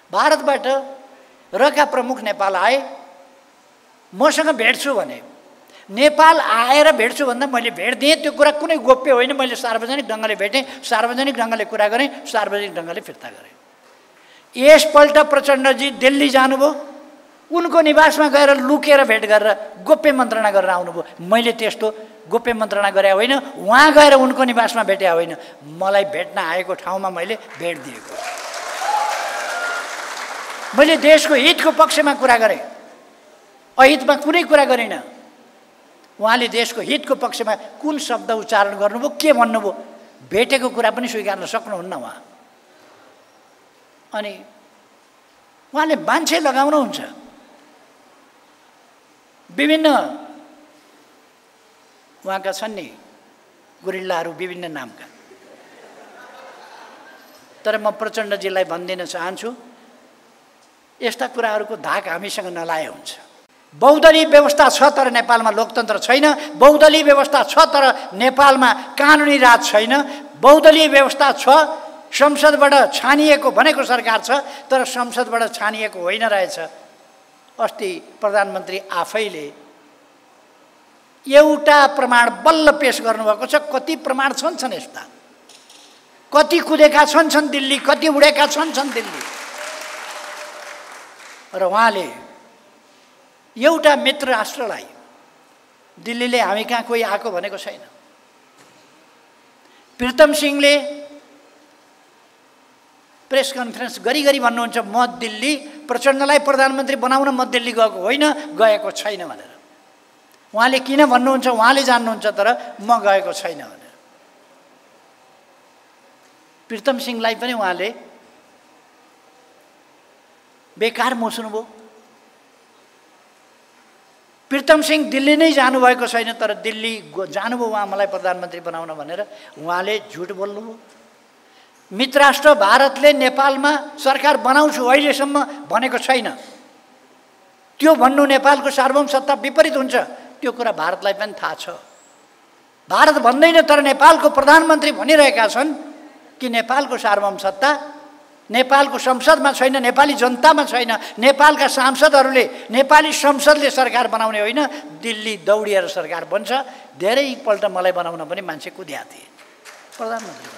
भारतबाट रका प्रमुख नेपाल आए, मसँग भेट्छु भने। नेपाल आएर भेट्छु भन्दा मैले भेट दिएँ, त्यो कुरा कुनै गोप्य होइन। मैले सार्वजनिक ढङ्गले भेटेँ, सार्वजनिक ढङ्गले कुरा गरेँ, सार्वजनिक ढङ्गले फिर्ता गरेँ। यसपल्ट प्रचण्डजी दिल्ली जानुभयो, उनको निवासमा गएर लुकेर भेट गरेर गोप्य मन्त्रणा गरेर आउनुभयो। मैले त्यस्तो गोप्य मन्त्रणा गरे होइन, उहाँ गएर उनको निवासमा भेटे होइन, मलाई भेट्न आएको ठाउँमा मैले भेट दिएको। मैले देशको हितको पक्षमा कुरा गरेँ, अहितमा कुनै कुरा गरिनँ। उहाँले देशको हितको पक्षमा कुन शब्द उच्चारण गर्नुभयो, के भन्नुभयो, भेटेको कुरा पनि स्वीकार्न सक्नुहुन्न उहाँ। अनि उहाँले मान्छे लगाउनुहुन्छ विभिन्न, उहाँका छन् नि गुरिल्लाहरू विभिन्न नामका। तर म प्रचण्डजीलाई भनिदिन चाहन्छु, यस्ता कुराहरूको धाक हामीसँग नलाए हुन्छ। बहुदलीय व्यवस्था छ तर नेपालमा लोकतन्त्र छैन। बहुदलीय व्यवस्था छ तर नेपालमा कानुनी राज छैन। बहुदलीय व्यवस्था छ, संसदबाट छानिएको भनेको सरकार छ, तर संसदबाट छानिएको होइन रहेछ। अस्ति प्रधानमन्त्री आफैले एउटा प्रमाण बल्ल पेश गर्नुभएको छ। कति प्रमाण छन् यस्ता, कति कुदेका छन् दिल्ली, कति उडेका छन् दिल्ली। र उहाँले एउटा मित्र राष्ट्रलाई, दिल्लीले हामी कहाँ कोही आएको भनेको छैन। प्रीतम सिंहले प्रेस कन्फरेन्स गरी भन्नुहुन्छ म दिल्ली प्रचण्डलाई प्रधानमन्त्री बनाउन म दिल्ली गएको होइन, गएको छैन भनेर। उहाँले किन भन्नुहुन्छ उहाँले जान्नुहुन्छ, तर म गएको छैन भनेर। प्रीतम सिंहलाई पनि उहाँले बेकार मोच्नुभयो। प्रीतम सिंह दिल्ली नै जानुभएको छैन, तर दिल्ली जानुभयो उहाँ मलाई प्रधानमन्त्री बनाउन भनेर। उहाँले झुट बोल्नुभयो। मित्र राष्ट्र भारतले नेपालमा सरकार बनाउँछु अहिलेसम्म भनेको छैन। त्यो भन्नु नेपालको सार्वभौम सत्ता विपरीत हुन्छ, त्यो कुरा भारतलाई पनि थाहा छ। भारत भन्दैन, तर नेपालको प्रधानमन्त्री भनिरहेका छन् कि नेपालको सार्वभौम सत्ता नेपालको संसदमा छैन, नेपाली जनतामा छैन। नेपालका सांसदहरूले, नेपाली संसदले सरकार बनाउने होइन, दिल्ली दौडिएर सरकार बन्छ। धेरैपल्ट मलाई बनाउन पनि मान्छे कुद्या थिए प्रधानमन्त्री।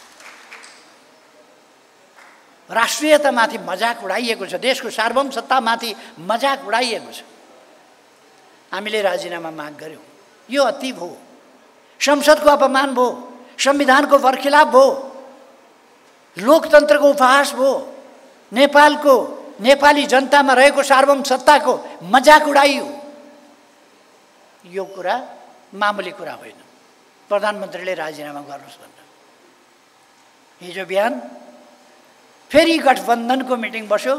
राष्ट्रियतामाथि मजाक उडाइएको छ, देशको सार्वभौम सत्तामाथि मजाक उडाइएको छ। हामीले राजीनामा माग गर्यौँ, यो अति भयो, संसदको अपमान भयो, संविधानको बरखिलाफ भयो, लोकतन्त्रको उपहास भयो, नेपालको नेपाली जनतामा रहेको सार्वभौम सत्ताको मजाक उडाइयो। यो कुरा मामुली कुरा होइन। प्रधानमन्त्रीले राजीनामा गर्नुहोस् भनेर हिजो बिहान फेरि गठबन्धनको मिटिङ बस्यो।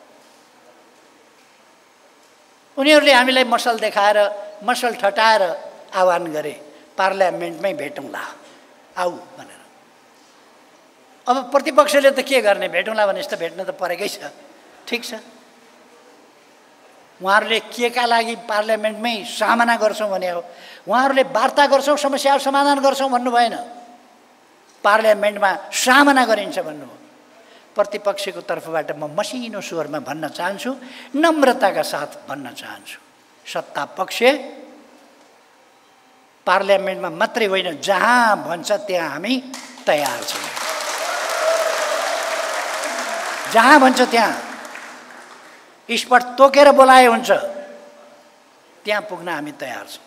उनीहरूले हामीलाई मसल देखाएर, मसल ठटाएर आह्वान गरे, पार्लियामेन्टमै भेटौँला आऊ भनेर। अब प्रतिपक्षले त के गर्ने, भेटौँला भने जस्तो भेट्न त परेकै छ। ठिक छ, उहाँहरूले के का लागि पार्लियामेन्टमै सामना गर्छौँ भने हो, उहाँहरूले वार्ता गर्छौँ समस्या समाधान गर्छौँ भन्नु भएन, पार्लियामेन्टमा सामना गरिन्छ भन्नु हो। प्रतिपक्षको तर्फबाट म मसिनो स्वरमा भन्न चाहन्छु, नम्रताका साथ भन्न चाहन्छु, सत्ता पक्ष पार्लियामेन्टमा मात्रै होइन, जहाँ भन्छ त्यहाँ हामी तयार छौँ। जहाँ भन्छ त्यहाँ स्पट तोकेर बोलाए हुन्छ, त्यहाँ पुग्न हामी तयार छौँ।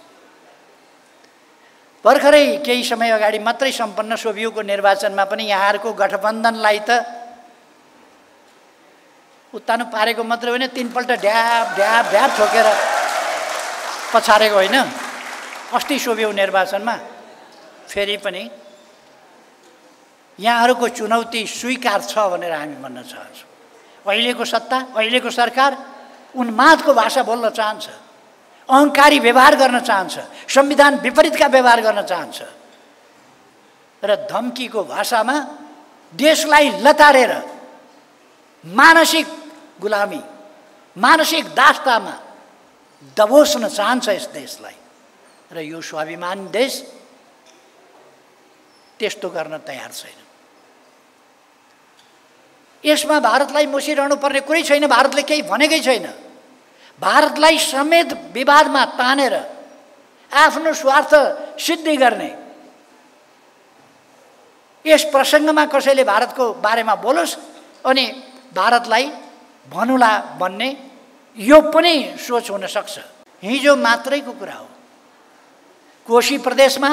भर्खरै केही समय अगाडि मात्रै सम्पन्न सोभियुको निर्वाचनमा पनि यहाँहरूको गठबन्धनलाई त उत्तानो पारेको मात्रै होइन, 3 पल्ट ढ्याप ढ्याप ढ्याप ठोकेर पछारेको होइन। अस्ति सोभियु निर्वाचनमा फेरि पनि यहाँहरूको चुनौती स्वीकार छ भनेर हामी भन्न चाहन्छौँ। अहिलेको सत्ता, अहिलेको सरकार उन्मादको भाषा बोल्न चाहन्छ, अहङ्कारी व्यवहार गर्न चाहन्छ, संविधान विपरीतका व्यवहार गर्न चाहन्छ र धम्कीको भाषामा देशलाई लतारेर मानसिक गुलामी, मानसिक दास्तामा दबोच्न चाहन्छ यस देशलाई। र यो स्वाभिमान देश त्यस्तो गर्न तयार छैन। यसमा भारतलाई मुसिरहनु पर्ने कुरै छैन, भारतले केही भनेकै छैन। भारतलाई समेत विवादमा तानेर आफ्नो स्वार्थ सिद्धि गर्ने यस प्रसङ्गमा कसैले भारतको बारेमा बोलोस् अनि भारतलाई भनुला भन्ने यो पनि सोच हुन सक्छ। हिजो मात्रैको कुरा हो, कोशी प्रदेशमा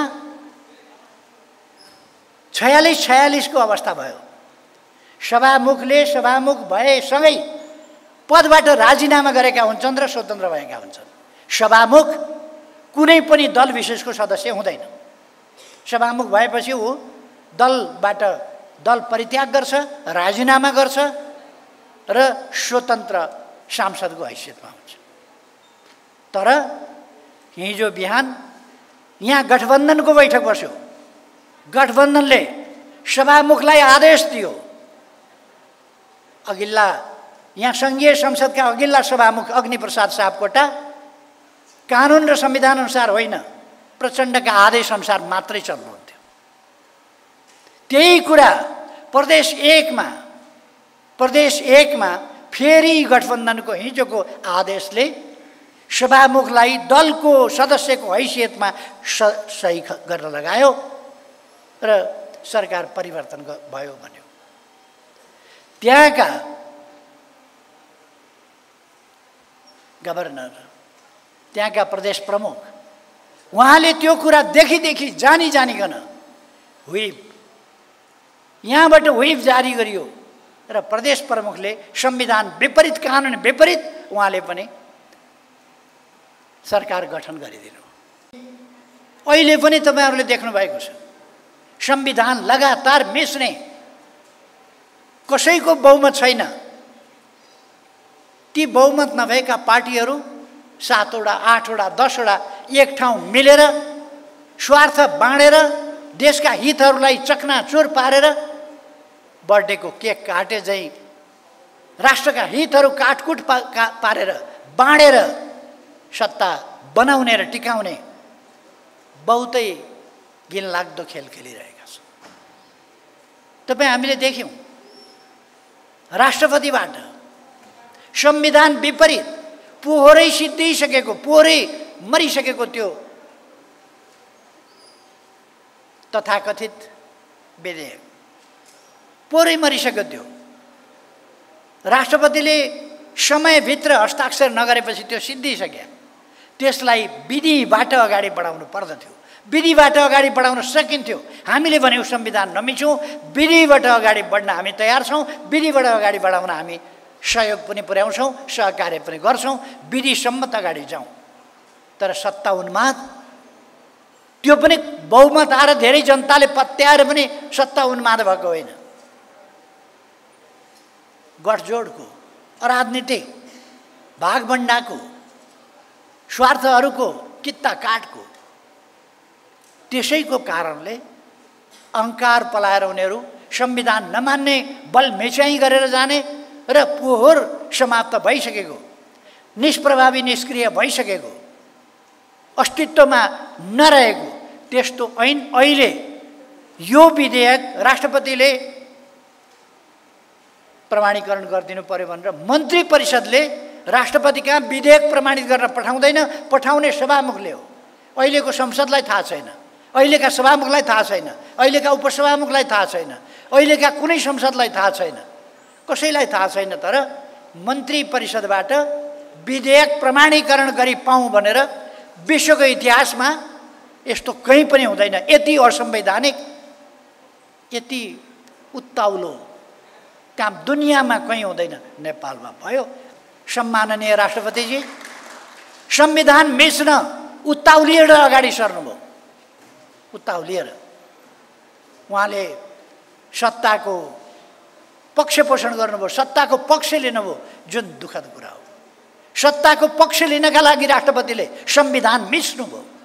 46 को अवस्था भयो। सभामुखले सभामुख भएसँगै पदबाट राजीनामा गरेका हुन्छन् र स्वतन्त्र भएका हुन्छन्। सभामुख कुनै पनि दल विशेषको सदस्य हुँदैन। सभामुख भएपछि ऊ दलबाट दल परित्याग गर्छ, राजीनामा गर्छ र स्वतन्त्र सांसदको हैसियतमा हुन्छ। तर हिजो बिहान यहाँ गठबन्धनको बैठक बस्यो। गठबन्धनले सभामुखलाई आदेश दियो, अघिल्ला यहाँ सङ्घीय संसदका अघिल्ला सभामुख अग्निप्रसाद सापकोटा कानुन र संविधान अनुसार होइन, प्रचण्डका आदेश अनुसार मात्रै चल्नुहुन्थ्यो। त्यही कुरा प्रदेश एकमा फेरि गठबन्धनको हिजोको आदेशले सभामुखलाई दलको सदस्यको हैसियतमा सही गर्न लगायो र सरकार परिवर्तन भयो भन्यो। त्यहाँका गभर्नर, त्यहाँका प्रदेश प्रमुख, उहाँले त्यो कुरा देखि जानिकन व्हिप, यहाँबाट व्हिप जारी गरियो र प्रदेश प्रमुखले संविधान विपरीत, कानुन विपरीत उहाँले पनि सरकार गठन गरिदिनु। अहिले पनि तपाईहरुले देख्नु भएको छ, संविधान लगातार मिच्ने, कसैको बहुमत छैन। ती बहुमत नभएका पार्टीहरू 7 वटा 8 वटा 10 वटा एक ठाउँ मिलेर स्वार्थ बाँडेर देशका हितहरूलाई चकनाचुर पारेर बर्थडेको केक काटे झैं राष्ट्रका हितहरू काटकुट पारेर बाँडेर सत्ता बनाउने र टिकाउने बहुतै घिनलाग्दो खेल खेलिरहेका छन्। तपाईं हामीले देख्यौं, राष्ट्रपतिबाट संविधान विपरीत पोहोरै सिद्धिसकेको, पोहोरै मरिसकेको त्यो तथाकथित विधेयक पोहोरै मरिसक्यो। त्यो राष्ट्रपतिले समयभित्र हस्ताक्षर नगरेपछि त्यो सिद्धिसक्यो। त्यसलाई विधिबाट अगाडि बढाउनु पर्दथ्यो, विधिबाट अगाडि बढाउन सकिन्थ्यो। हामीले भन्यौं संविधान नमिचौं, विधिबाट अगाडि बढ्न हामी तयार छौं, विधिबाट अगाडि बढाउन हामी सहयोग पनि पुर्याउँछौं, सहकार्य पनि गर्छौं, विधि सम्मत अगाडि जाउँ। तर सत्ता उन्माद, त्यो पनि बहुमत आएर धेरै जनताले पत्याएर पनि सत्ता उन्माद भएको होइन। गठजोडको, अराजनीतिक भागभण्डाको, स्वार्थहरूको कित्ता काटको, त्यसैको कारणले अहंकार पलाएर उनीहरू संविधान नमान्ने, बल मेचाइ गरेर जाने र पोहोर समाप्त भइसकेको, निष्प्रभावी निष्क्रिय भइसकेको, अस्तित्वमा नरहेको त्यस्तो ऐन अहिले यो विधेयक राष्ट्रपतिले प्रमाणीकरण गरिदिनु पर्यो भनेर मन्त्री परिषदले राष्ट्रपति कहाँ विधेयक प्रमाणित गर्न पठाउँदैन, पठाउने सभामुखले हो। अहिलेको संसदलाई थाहा छैन, अहिलेका सभामुखलाई थाहा छैन, अहिलेका उपसभामुखलाई थाहा छैन, अहिलेका कुनै संसदलाई थाहा छैन, कसैलाई थाहा छैन। तर मन्त्री परिषदबाट विधेयक प्रमाणीकरण गरी पाऊँ भनेर विश्वको इतिहासमा यस्तो कहीँ पनि हुँदैन। यति असंवैधानिक, यति उत्ताउलो काम दुनियाँमा कहीँ हुँदैन, नेपालमा भयो। सम्माननीय राष्ट्रपतिजी, संविधान मिच्न उत्ताउलिएर अगाडि सर्नुभयो। उत्ताउलिएर उहाँले सत्ताको पक्ष पोषण गर्नुभयो, सत्ताको पक्ष लिनुभयो, जुन दुःखद कुरा हो। सत्ताको पक्ष लिनका लागि राष्ट्रपतिले संविधान मिच्नुभयो।